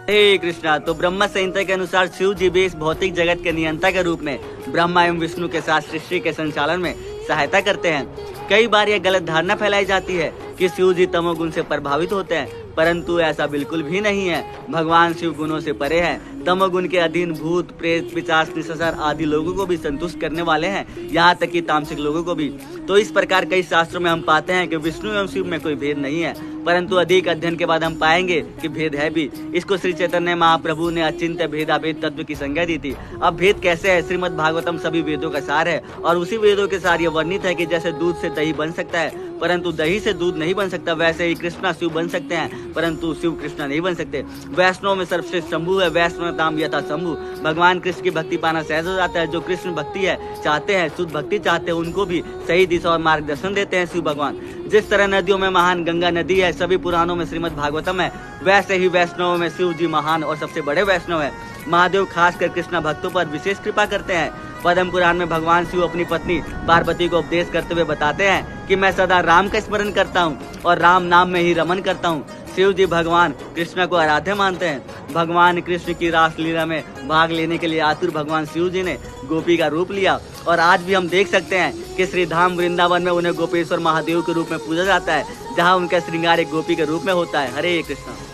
हे कृष्णा। तो ब्रह्म संहिता के अनुसार शिव जी भी इस भौतिक जगत के नियंता के रूप में ब्रह्मा एवं विष्णु के साथ सृष्टि के संचालन में सहायता करते हैं। कई बार यह गलत धारणा फैलाई जाती है कि शिव जी तमोगुण से प्रभावित होते हैं, परंतु ऐसा बिल्कुल भी नहीं है। भगवान शिव गुणों से परे हैं। तमोगुण के अधीन भूत, प्रेत, पिशाच, निशाचर आदि लोगों को भी संतुष्ट करने वाले हैं, यहाँ तक कि तामसिक लोगों को भी। तो इस प्रकार कई शास्त्रों में हम पाते हैं कि विष्णु एवं शिव में कोई भेद नहीं है, परंतु अधिक अध्ययन के बाद हम पाएंगे कि भेद है भी। इसको श्री चैतन्य महाप्रभु ने अचिंत्य भेदाभेद तत्व की संज्ञा दी थी। अब भेद कैसे है? श्रीमद् भागवतम सभी वेदों का सार है और उसी वेदों के सार ये वर्णित है कि जैसे दूध से दही बन सकता है परंतु दही से दूध नहीं बन सकता, वैसे ही कृष्णा शिव बन सकते हैं परंतु शिव कृष्णा नहीं बन सकते। वैष्णव में सर्वश्रेष्ठ शंभु है, वैष्णव नाम यथा शंभु। भगवान कृष्ण की भक्ति पाना सहज हो जाता है। जो कृष्ण भक्ति है चाहते हैं, शुद्ध भक्ति चाहते हैं, उनको भी सही दिशा और मार्गदर्शन देते हैं शिव भगवान। जिस तरह नदियों में महान गंगा नदी है, सभी पुराणों में श्रीमद् भागवतम है, वैसे ही वैष्णव में शिव जी महान और सबसे बड़े वैष्णव है। महादेव खासकर कृष्णा भक्तों पर विशेष कृपा करते हैं। पद्म पुराण में भगवान शिव अपनी पत्नी पार्वती को उपदेश करते हुए बताते हैं कि मैं सदा राम का स्मरण करता हूँ और राम नाम में ही रमन करता हूँ। शिव जी भगवान कृष्ण को आराध्य मानते हैं। भगवान कृष्ण की रासलीला में भाग लेने के लिए आतुर भगवान शिव जी ने गोपी का रूप लिया और आज भी हम देख सकते हैं कि श्री धाम वृंदावन में उन्हें गोपेश्वर महादेव के रूप में पूजा जाता है, जहाँ उनका श्रृंगार एक गोपी के रूप में होता है। हरे कृष्ण।